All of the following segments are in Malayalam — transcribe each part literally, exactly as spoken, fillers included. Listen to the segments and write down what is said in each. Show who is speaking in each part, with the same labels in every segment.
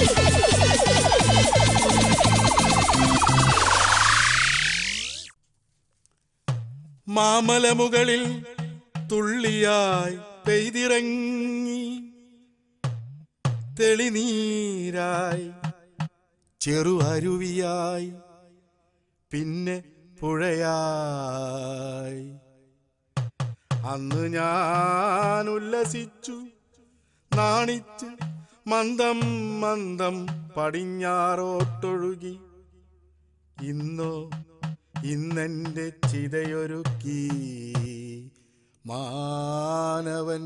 Speaker 1: മാമലമുകളിൽ തുള്ളിയായി പെയ്തിറങ്ങി തെളിനീരായി ചെറു അരുവിയായി പിന്നെ പുഴയായി അന്ന് ഞാൻ ഉല്ലസിച്ചു നാണിച്ച് മന്ദം മന്ദം പടിഞ്ഞാറോട്ടൊഴുകി. ഇന്നോ ഇന്നെൻ്റെ ചിതയൊരുക്കി മാനവൻ.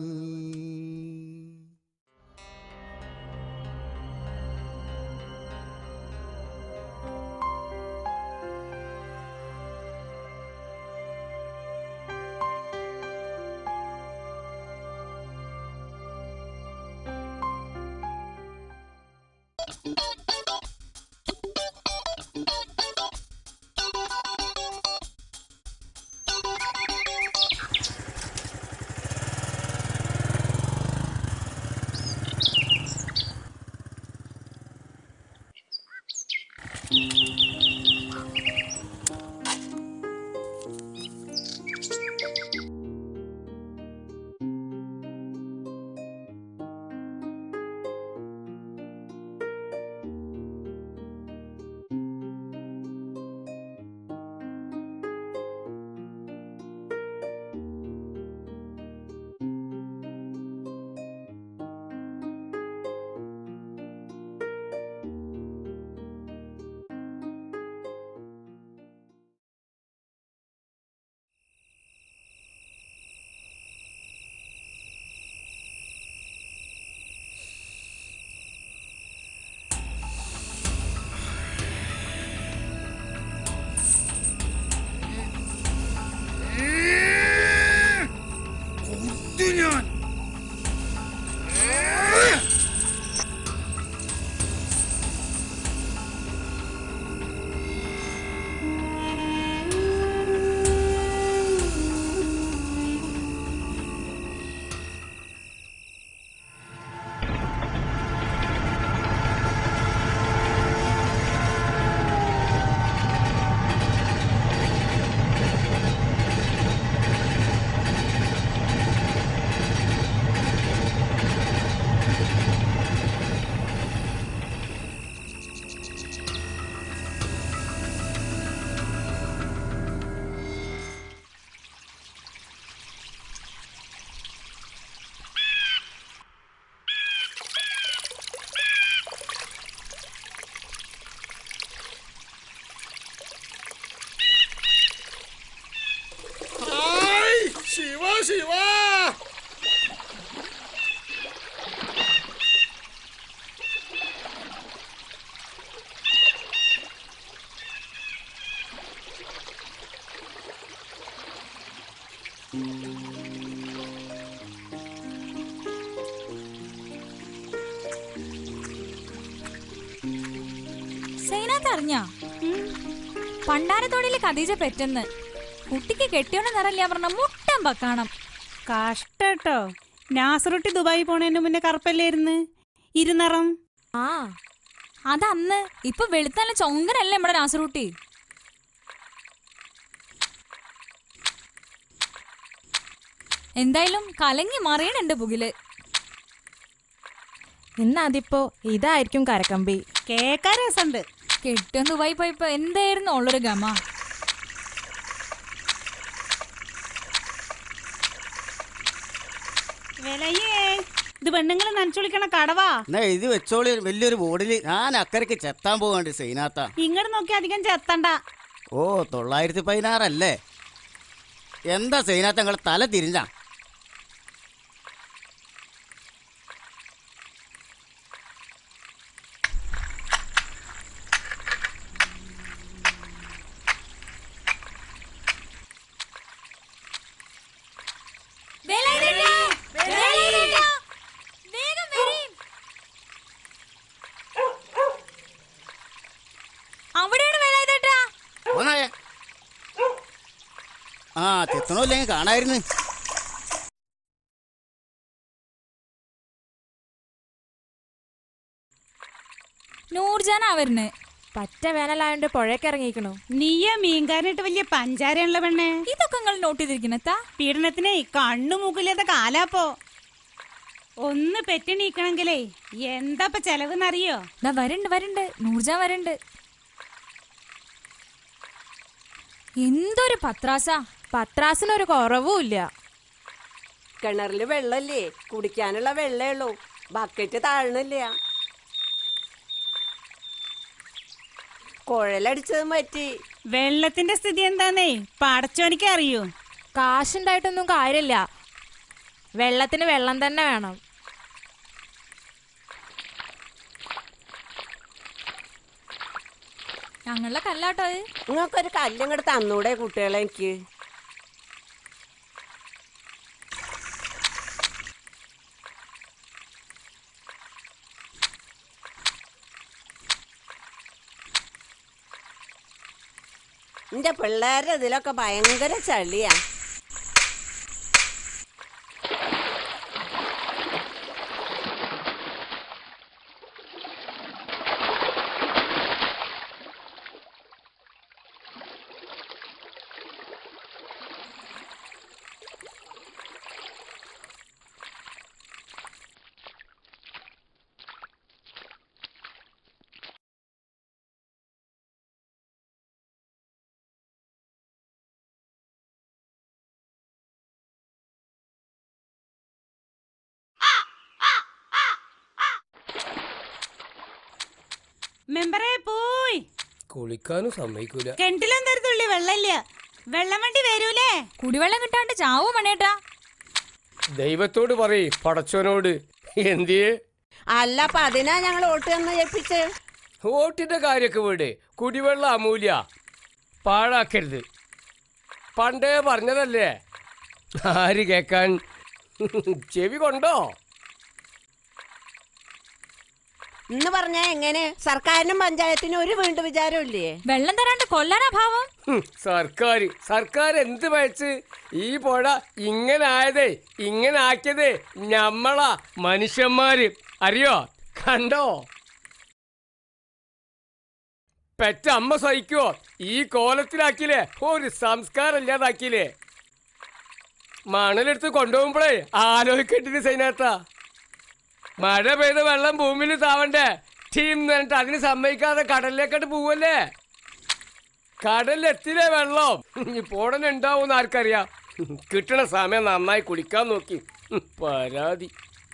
Speaker 2: അറിഞ്ഞ പണ്ടാരത്തോടിയില് ഖദീജ പെറ്റെന്ന് കുട്ടിക്ക് കെട്ടിയോണ്ട് നിറല്ല പറഞ്ഞ മുട്ടം പക്കണം.
Speaker 3: കഷ്ടട്ടോ, നാസറുട്ടി ദുബായി പോണേന് മുന്നേ കറുപ്പല്ലായിരുന്നു ഇരുനിറം.
Speaker 2: ആ അതന്ന്, ഇപ്പൊ വെളുത്തല്ല ചൊങ്കനല്ലേ നമ്മുടെ നാസറുട്ടി. എന്തായാലും കലങ്ങി മറിയണുണ്ട് പുകില്.
Speaker 4: ഇന്നതിപ്പോ ഇതായിരിക്കും കരക്കമ്പി.
Speaker 3: കേക്കാൻ രസമുണ്ട്.
Speaker 2: കെട്ടിയോന്ന് ദുബായി പോയപ്പോ എന്തായിരുന്നു ഉള്ളൊരു ഗമ.
Speaker 3: ഇത് പെണ്ണുങ്ങൾ നനച്ചുളിക്കണ കടവാ.
Speaker 5: എഴുതി വെച്ചോളി വലിയൊരു ബോർഡില്. ഞാൻ അക്കരക്ക് ചെത്താൻ പോകാണ്ട് സൈനാത്ത.
Speaker 3: ഇങ്ങോട്ട് നോക്കി അധികം ചെത്തണ്ട.
Speaker 5: ഓ തൊള്ളായിരത്തി പതിനാറല്ലേ? എന്താ സൈനാത്ത നിങ്ങൾ തല തിരിഞ്ഞ? ആ ചെത്തണോ ഇല്ലെങ്കിൽ കാണായിരുന്നു.
Speaker 2: നൂർജാനാ വരുന്നേ.
Speaker 4: പറ്റ വേനലായോണ്ട് പുഴയ്ക്ക് ഇറങ്ങിക്കണു.
Speaker 3: നീയ മീൻകാരനിട്ട് വലിയ പഞ്ചാരയുള്ള പെണ്ണേ.
Speaker 2: ഇതൊക്കെ നിങ്ങൾ നോട്ട് ചെയ്തിരിക്കുന്നത്താ.
Speaker 3: പീഡനത്തിനെ കണ്ണു മൂക്കില്ലാത്ത കാലാപ്പോ. ഒന്ന് പെറ്റിണീക്കണെങ്കിലേ എന്താ ചെലവെന്നറിയോ?
Speaker 2: ദാ വരണ്ട് വരണ്ട് നൂർജാൻ വരണ്ട്. എന്തൊരു പത്രാസ.
Speaker 4: പത്രാസിനൊരു കുറവും ഇല്ല.
Speaker 6: കിണറില് വെള്ളല്ലേ, കുടിക്കാനുള്ള വെള്ളേ ഉള്ളൂ, ബക്കറ്റ് താഴണില്ല. കുഴലടിച്ചത് പറ്റി.
Speaker 3: വെള്ളത്തിന്റെ സ്ഥിതി എന്താന്നേ പടച്ചോനിക്ക് അറിയൂ.
Speaker 4: കാശുണ്ടായിട്ടൊന്നും കാര്യമില്ല, വെള്ളത്തിന് വെള്ളം തന്നെ വേണം.
Speaker 2: ഞങ്ങളുടെ കല്ലാട്ടോ അത്.
Speaker 6: നിങ്ങൾക്കൊരു കല്ലിങ്ങോട്ട് തന്നൂടെ കുട്ടികളെ? എനിക്ക് എന്റെ പിള്ളേരുടെ ഇതിലൊക്കെ ഭയങ്കര ചളിയാ.
Speaker 3: മെമ്പറേ പോയി
Speaker 7: കുളിക്കാനും സമ്മതിക്കൂല.
Speaker 3: കിണറ്റിലെന്തരുത്തുള്ളി വെള്ളമില്ല. വെള്ളം വണ്ടി വരൂലേ?
Speaker 2: കുടിവെള്ളം കിട്ടാണ്ട് ചാവോ മണിയേട്ടാ.
Speaker 7: ദൈവത്തോട് പറയ്, പടച്ചോനോട്. എന്തിയേ?
Speaker 6: അല്ല അപ്പൊ അതിനാ ഞങ്ങൾ വോട്ട് തന്ന് ഏൽപ്പിച്ച്.
Speaker 7: വോട്ടിന്റെ കാര്യൊക്കെ വീട്, കുടിവെള്ളം അമൂല്യ, പാഴാക്കരുത്. പണ്ടേ പറഞ്ഞതല്ലേ, ആര് കേക്കാൻ? ചെവി കൊണ്ടോ?
Speaker 6: എന്ന് പറഞ്ഞാ എങ്ങനെ? സർക്കാരിനും പഞ്ചായത്തിനും ഒരു വീണ്ടു വിചാരം ഇല്ലേ?
Speaker 2: വെള്ളം തരാണ്ട് കൊല്ലാനാ ഭാവം.
Speaker 7: സർക്കാർ സർക്കാർ എന്ത് വയച്ച്? ഈ പുഴ ഇങ്ങനെ ആയതേ, ഇങ്ങനെ ആക്കിയതേ ഞമ്മളാ മനുഷ്യന്മാര്. അറിയോ? കണ്ടോ? പെറ്റ അമ്മ സഹിക്കോ? ഈ കോലത്തിലാക്കിയില്ലേ, ഒരു സംസ്കാരം ഇല്ലാതാക്കിയില്ലേ. മണലെടുത്ത് കൊണ്ടുപോകുമ്പോഴേ ആലോചിക്കേണ്ടത് സൈനാത്ത. മഴ പെയ്ത വെള്ളം ഭൂമിയിൽ താവണ്ടേ? ടീം എന്നിട്ട് അതിന് സമ്മതിക്കാതെ കടലിലേക്കട്ട് പോവല്ലേ? കടലിലെത്തില്ലേ വെള്ളം? പോടനെ ഉണ്ടാവും ആർക്കറിയാം. കിട്ടണ സമയം നന്നായി കുടിക്കാൻ നോക്കി. പരാതി.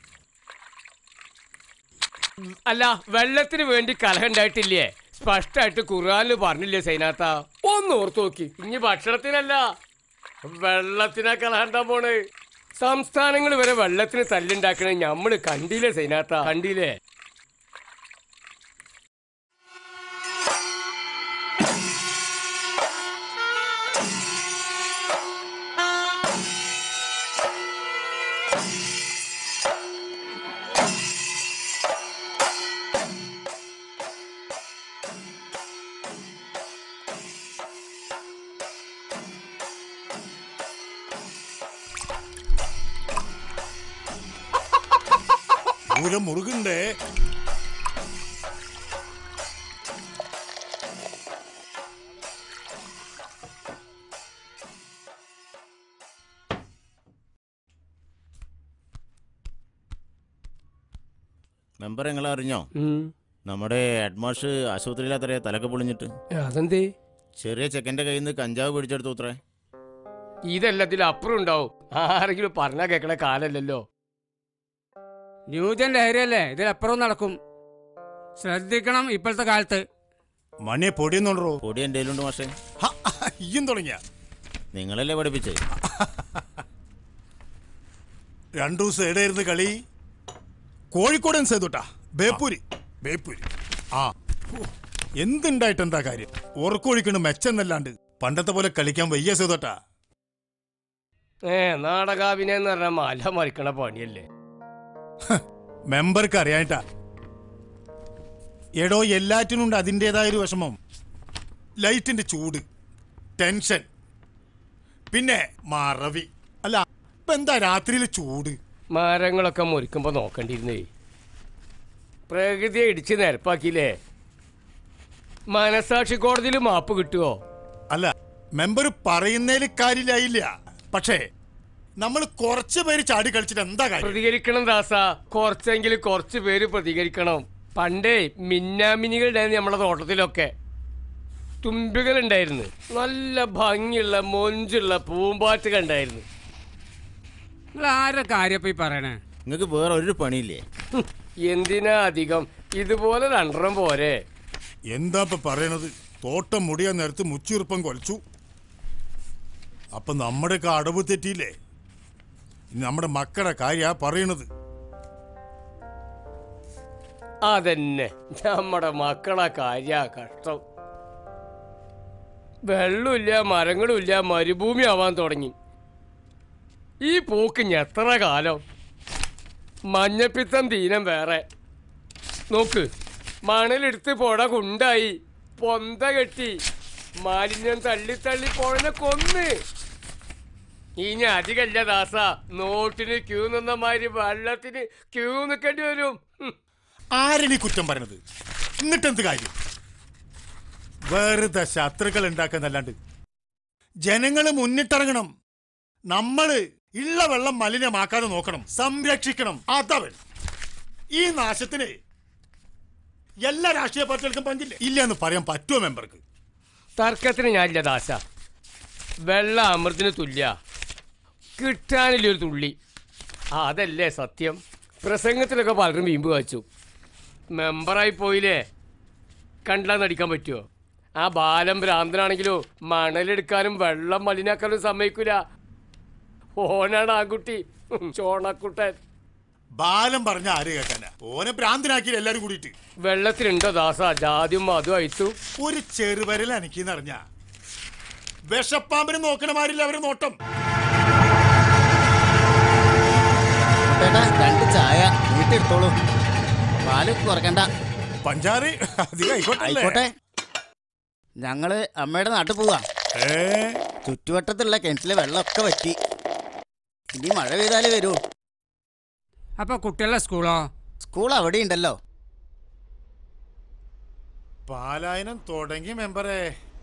Speaker 7: അല്ല, വെള്ളത്തിന് വേണ്ടി കലഹം ഉണ്ടായിട്ടില്ലേ? സ്പഷ്ടമായിട്ട് ഖുർആനിൽ പറഞ്ഞില്ലേ സൈനാത്ത? ഒന്ന് ഓർത്ത് നോക്കി. ഇനി ഭക്ഷണത്തിനല്ല, വെള്ളത്തിനാ കലഹം ഉണ്ടാ പോണ്. സംസ്ഥാനങ്ങൾ വരെ വെള്ളത്തിന് തല്ലുണ്ടാക്കണേ ഞമ്മള് കണ്ടില്ലേ സൈനാത്ത? കണ്ടില്ലേ?
Speaker 1: പൂരം മുറുകണ്ടേ?
Speaker 8: മെമ്പർ നിങ്ങൾ അറിഞ്ഞോ? നമ്മുടെ ഹെഡ്മാഷ് ആശുപത്രിയിലാത്രേ തലക്ക് പൊളിഞ്ഞിട്ട്.
Speaker 7: അതെന്തേ?
Speaker 8: ചെറിയ ചെക്കൻ്റെ കയ്യിൽ നിന്ന് കഞ്ചാവ് പിടിച്ചെടുത്തു അത്രേ.
Speaker 7: ഇതെല്ലാത്തിലും അപ്പുറം ഉണ്ടാവും. ആരെങ്കിലും പറഞ്ഞാ കേൾക്കണ കാലല്ലോ.
Speaker 9: ന്യൂജൻ ലഹരിയല്ലേ, ഇതിലപ്പുറം നടക്കും. ശ്രദ്ധിക്കണം ഇപ്പോഴത്തെ കാലത്ത്.
Speaker 1: മണിയെ പൊടിയെന്നുണ്ടോ?
Speaker 8: പൊടി എൻ്റെ കയ്യിലുണ്ട് മാഷേ.
Speaker 1: ഇയ്യും തുടങ്ങിയ
Speaker 8: നിങ്ങളല്ലേ പഠിപ്പിച്ചേ?
Speaker 1: രണ്ടു ദിവസം എവിടെയായിരുന്നു കളി? കോഴിക്കോടൻ സേതുട്ടാ, ബേപ്പൂരി ബേപ്പൂരി. ആ, എന്തുണ്ടായിട്ട് എന്താ കാര്യം? ഉറക്കൊഴിക്കണ് മെച്ചെന്നല്ലാണ്ട് പണ്ടത്തെ പോലെ കളിക്കാൻ വയ്യ സേതുട്ടാ.
Speaker 7: ഏ നാടകാഭിനയെന്ന് പറഞ്ഞാൽ മല മറിക്കണ പണിയല്ലേ.
Speaker 1: മെമ്പർക്ക് അറിയാനിട്ടാ. എടോ, എല്ലാറ്റിനുണ്ട് അതിൻ്റെതായൊരു വിഷമം. ലൈറ്റിന്റെ ചൂട്, ടെൻഷൻ, പിന്നെ മറവി. അല്ല, ഇപ്പൊ എന്താ രാത്രിയിലെ ചൂട്?
Speaker 7: മരങ്ങളൊക്കെ മുറിക്കുമ്പോ നോക്കണ്ടിരുന്നേ. പ്രകൃതിയെ ഇടിച്ച് നിരപ്പാക്കിയില്ലേ? മനസാക്ഷി കോടതിയിൽ മാപ്പ് കിട്ടുമോ?
Speaker 1: അല്ല, മെമ്പർ പറയുന്നതിൽ കാര്യമില്ലായില്ല. പക്ഷേ നമ്മൾ കുറച്ച് പേര് ചാടി കളിച്ചിട്ട് എന്താ കാര്യം?
Speaker 7: പ്രതികരിക്കണം ദാസ, കുറച്ചെങ്കിലും കുറച്ച് പേര് പ്രതികരിക്കണം. പണ്ടേ മിന്നാമിനികളുണ്ടായിരുന്നു നമ്മളെ തോട്ടത്തിലൊക്കെ. തുമ്പികളുണ്ടായിരുന്നു, നല്ല ഭംഗിയുള്ള മൊഞ്ചുള്ള പൂമ്പാറ്റകൾ ഉണ്ടായിരുന്നു.
Speaker 9: നിങ്ങൾ ആരുടെ കാര്യം ഈ പറയണേ?
Speaker 8: നിങ്ങൾക്ക് വേറെ ഒരു പണിയില്ലേ?
Speaker 7: എന്തിനാ അധികം? ഇതുപോലെ രണ്ടെണ്ണം പോരെ.
Speaker 1: എന്താ ഇപ്പൊ പറയണത്? തോട്ടം മുടിയാൻ നേരത്ത് മുച്ചീർപ്പം കൊലച്ചു. അപ്പൊ നമ്മുടെയൊക്കെ അടവ് തെറ്റിയില്ലേ? നമ്മുടെ മക്കളുടെ കാര്യ പറയണത്.
Speaker 7: അതന്നെ നമ്മുടെ മക്കളെ കാര്യ കഷ്ടം. വെള്ളമില്ല, മരങ്ങളുമില്ല, മരുഭൂമി ആവാൻ തുടങ്ങി. ഈ പോക്ക് എത്ര കാലം? മഞ്ഞപ്പിത്തം ദീനം വേറെ. നോക്ക്, മണലെടുത്ത് പുഴ കുണ്ടായി, പൊന്ത കെട്ടി, മാലിന്യം തള്ളി തള്ളി പുഴനെ കൊന്ന്. ഇനി അധികല്ല ദാസ, നോട്ടിന് ക്യൂ നിന്ന മാതിരി വെള്ളത്തിന് ക്യൂ നിൽക്കേണ്ടി വരും.
Speaker 1: ആരെയും കുറ്റം പറയണത്? എന്നിട്ടെന്ത് കാര്യം? വെറുതെ ശത്രുക്കൾ ഉണ്ടാക്കുന്നല്ലാണ്ട് ജനങ്ങള് മുന്നിട്ടിറങ്ങണം. നമ്മള് ഉള്ള വെള്ളം മലിനമാക്കാതെ നോക്കണം, സംരക്ഷിക്കണം. അതവൻ ഈ നാശത്തിന് എല്ലാ രാഷ്ട്രീയ പാർട്ടികൾക്കും പങ്കില്ല ഇല്ല എന്ന് പറയാൻ പറ്റുമോ മെമ്പർക്ക്?
Speaker 7: തർക്കത്തിന് ഞാനില്ല ദാസ. വെള്ളം അമൃതിന് തുല്യ, കിട്ടാനില്ലൊരു തുള്ളി. അതല്ലേ സത്യം. പ്രസംഗത്തിലൊക്കെ പലരും വീമ്പ് കാച്ചു. മെമ്പറായി പോയില്ലേ, കണ്ടാൽ നടിക്കാൻ പറ്റുമോ? ആ ബാലം ഭ്രാന്തനാണെങ്കിലോ മണലെടുക്കാനും വെള്ളം മലിനാക്കാനും സമ്മതിക്കൂല. ഓനാണ് ആൺകുട്ടി, ചോണക്കുട്ടൻ.
Speaker 1: ബാലം പറഞ്ഞ ആര് കേൾക്കാനാ? ഓനെ ഭ്രാന്തനാക്കിയില്ല എല്ലാരും കൂടിയിട്ട്.
Speaker 7: വെള്ളത്തിലുണ്ടോ ദാസ ജാതിയും അതും അയച്ചു?
Speaker 1: ഒരു ചെറുവരൽ എനിക്കെന്നറിഞ്ഞ വിഷപ്പാമ്പിന് നോക്കണമാരില്ല അവര് നോട്ടം.
Speaker 5: രണ്ട് ചായ വീട്ടെടുത്തോളൂ, പാല് കുറക്കണ്ട.
Speaker 1: പഞ്ചാറ് അധികം
Speaker 5: ആയിക്കോട്ടെ. ഞങ്ങള് അമ്മയുടെ നാട്ടിൽ പോവാ. ചുറ്റുവട്ടത്തുള്ള കിണറ്റിലെ വെള്ളമൊക്കെ വറ്റി. ഇനി മഴ പെയ്താലേ വരൂ.
Speaker 9: അപ്പൊ കുട്ടികളുടെ സ്കൂളോ?
Speaker 5: സ്കൂൾ അവിടെ ഉണ്ടല്ലോ.
Speaker 1: പാലായനം തുടങ്ങി മെമ്പറേ.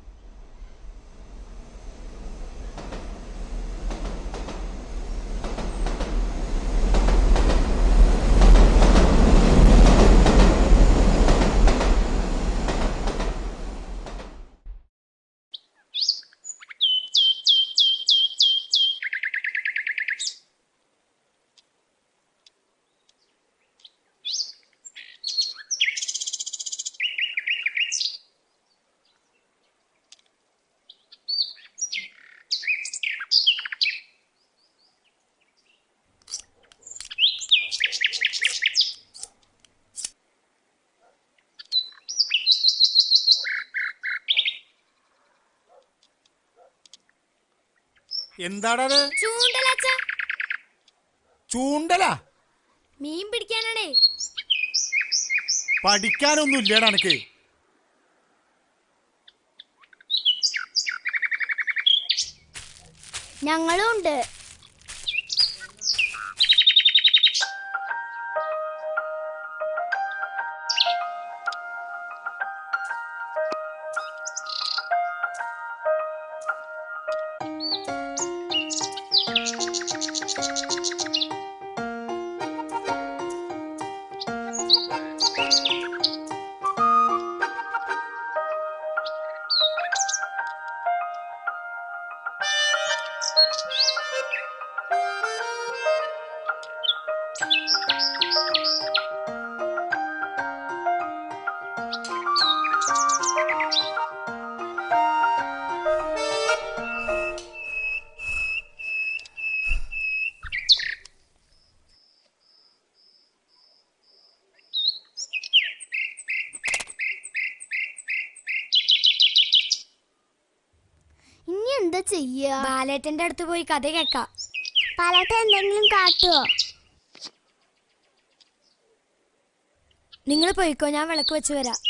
Speaker 1: എന്താടത്? ചൂണ്ടലാ?
Speaker 10: മീൻ പിടിക്കാനാണേ.
Speaker 1: പഠിക്കാനൊന്നും ഇല്ലടാ എനിക്ക്.
Speaker 10: ഞങ്ങളും ഉണ്ട്. ഇനി എന്താ ചെയ്യാ? ബാലേട്ടന്റെ അടുത്ത് പോയി കഥ കേക്കാം. ബാലേട്ടൻ എന്തെങ്കിലും കാട്ടുവോ? നിങ്ങൾ പോയിക്കോ, ഞാൻ വിളക്ക് വെച്ച് വരാം.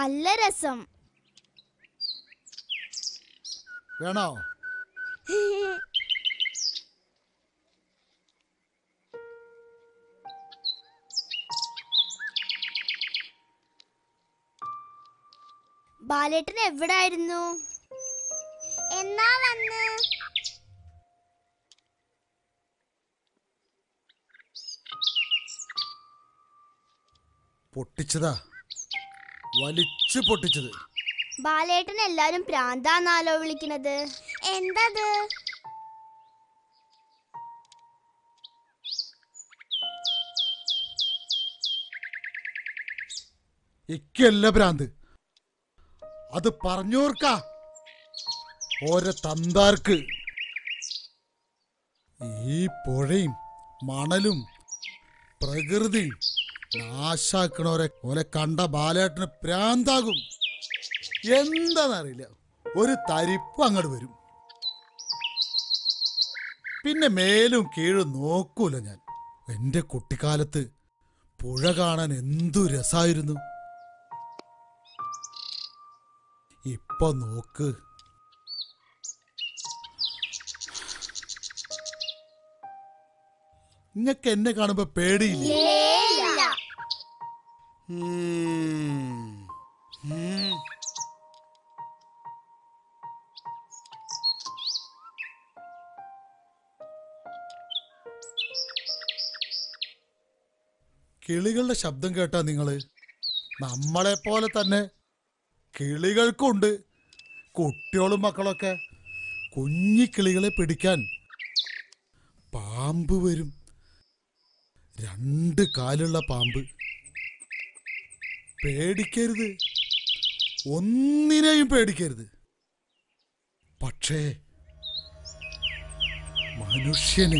Speaker 10: നല്ല രസം.
Speaker 11: വേണോ?
Speaker 10: ബാലേട്ടൻ എവിടായിരുന്നു? എന്നാ വന്ന്?
Speaker 11: പൊട്ടിച്ചതാ, വലിച്ചു പൊട്ടിച്ചത്.
Speaker 10: ബാലേട്ടൻ എല്ലാരും പ്രാന്താന്നാലോ വിളിക്കണത്? എന്തത്?
Speaker 11: ഇക്കല്ല ഭ്രാന്ത്, അത് പറഞ്ഞോർക്ക ഓരോ തന്താർക്ക്. ഈ പുഴയും മണലും പ്രകൃതി നാശാക്കണോരെ ഓലെ കണ്ട ബാലേട്ടന് പ്രാന്താകും. എന്താന്നറിയില്ല, ഒരു തരിപ്പ് അങ്ങോട്ട് വരും. പിന്നെ മേലും കീഴും നോക്കൂല ഞാൻ. എൻ്റെ കുട്ടിക്കാലത്ത് പുഴ കാണാൻ എന്തു രസായിരുന്നു. ഇപ്പൊ നോക്ക്, നിങ്ങക്ക് എന്നെ കാണുമ്പോ പേടിയില്ലേ? കിളികളുടെ ശബ്ദം കേട്ടാ നിങ്ങള്? നമ്മളെ പോലെ തന്നെ കിളികൾക്കുണ്ട് കുട്ടികളും മക്കളൊക്കെ. കുഞ്ഞി കിളികളെ പിടിക്കാൻ പാമ്പ് വരും, രണ്ട് കാലുള്ള പാമ്പ്. പേടിക്കരുത്, ഒന്നിനെയും പേടിക്കരുത്. പക്ഷേ മനുഷ്യന്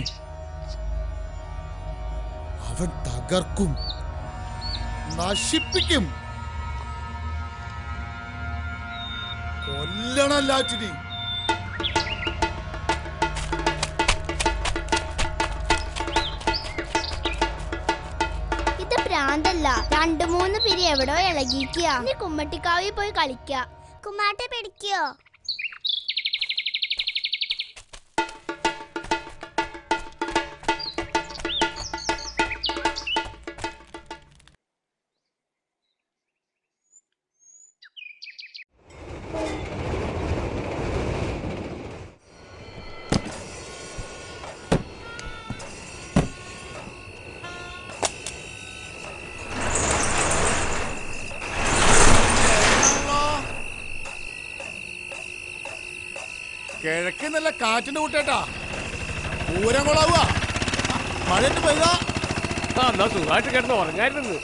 Speaker 11: അവൻ തകർക്കും, നശിപ്പിക്കും. കൊല്ലണല്ലാച്ചിനി.
Speaker 10: ഇത് പ്രാന്തല്ല, രണ്ടു മൂന്ന് പിരി എവിടോ ഇളകിക്കുക. നീ കുമ്മട്ടിക്കാവിൽ പോയി കളിക്ക. കുമ്മാട്ടെ പിടിക്കോ?
Speaker 1: കിഴക്ക് നല്ല കാറ്റിന്റെ കൂട്ടേട്ടാ, പൂരം കൊളാവുക. മഴയിട്ട് പെയ്താ
Speaker 7: എന്നാ സുഖമായിട്ട് കിടന്ന് ഉറങ്ങായിരുന്നു.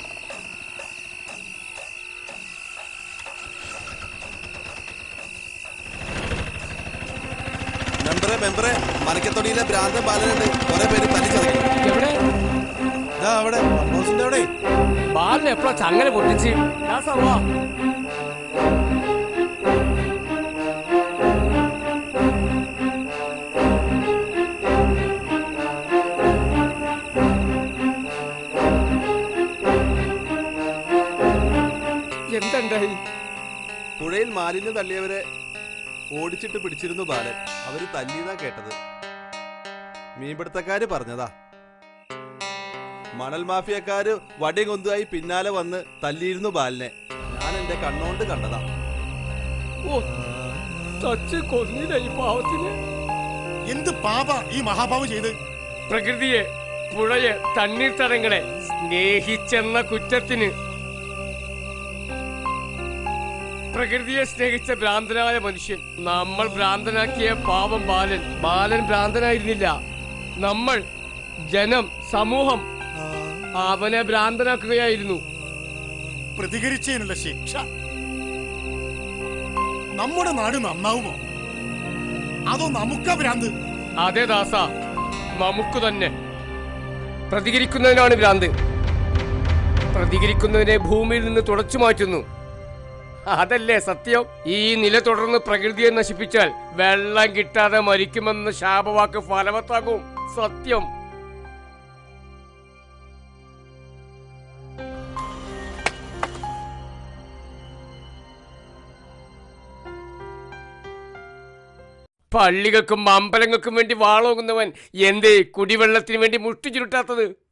Speaker 12: മെമ്പറെ മെമ്പറെ മലക്കത്തൊടിയിലെ ഭ്രാന്തൻ ബാലനുണ്ട്, കുറെ പേര് തല്ലിച്ചതയ്ക്കും.
Speaker 7: എവിടെ?
Speaker 12: അവിടെ അവിടെ
Speaker 7: ബാലിന് എപ്പോഴാ ചങ്ങല പൊട്ടിച്ച്? എന്തുണ്ടായി?
Speaker 12: പുഴയിൽ മാലിന്യം തള്ളിയവരെ ഓടിച്ചിട്ട് പിടിച്ചിരുന്നു ബാലൻ. അവര് തല്ലിയതാ കേട്ടത്. മീൻപിടുത്തക്കാര് പറഞ്ഞതാ. മണൽ മാഫിയക്കാര് വടി കൊന്തുമായി പിന്നാലെ വന്ന് തല്ലിയിരുന്നു ബാലനെ. ഞാൻ എന്റെ കണ്ണോണ്ട് കണ്ടതാ.
Speaker 1: എന്ത് പാപ ഈ മഹാപാപം ചെയ്ത്?
Speaker 7: പ്രകൃതിയെ, പുഴയെ, തണ്ണീർത്തടങ്ങളെ സ്നേഹിച്ചെന്ന കുറ്റത്തിന്. പ്രകൃതിയെ സ്നേഹിച്ച ഭ്രാന്തനായ മനുഷ്യൻ. നമ്മൾ ഭ്രാന്തനാക്കിയ പാവം ബാലൻ. ബാലൻ ഭ്രാന്തനായിരുന്നില്ല, നമ്മൾ, ജനം, സമൂഹം അവനെ ഭ്രാന്തനാക്കുകയായിരുന്നു.
Speaker 1: പ്രതികരിച്ചതിനുള്ള ശിക്ഷ. നമ്മുടെ നാട് നന്നാവുമോ അതോ നമുക്കാ ഭ്രാന്ത്?
Speaker 7: അതെ ദാസ, നമുക്ക് തന്നെ. പ്രതികരിക്കുന്നതിനാണ് ഭ്രാന്ത്. പ്രതികരിക്കുന്നതിനെ ഭൂമിയിൽ നിന്ന് തുടച്ചു മാറ്റുന്നു. അതല്ലേ സത്യം? ഈ നില തുടർന്ന് പ്രകൃതിയെ നശിപ്പിച്ചാൽ വെള്ളം കിട്ടാതെ മരിക്കുമെന്ന് ശാപവാക്ക് ഫലവത്താകും. സത്യം. പള്ളികൾക്കും അമ്പലങ്ങൾക്കും വേണ്ടി വാളോങ്ങുന്നവൻ എന്തേ കുടിവെള്ളത്തിന് വേണ്ടി മുഷ്ടി ചുരുട്ടാത്തത്?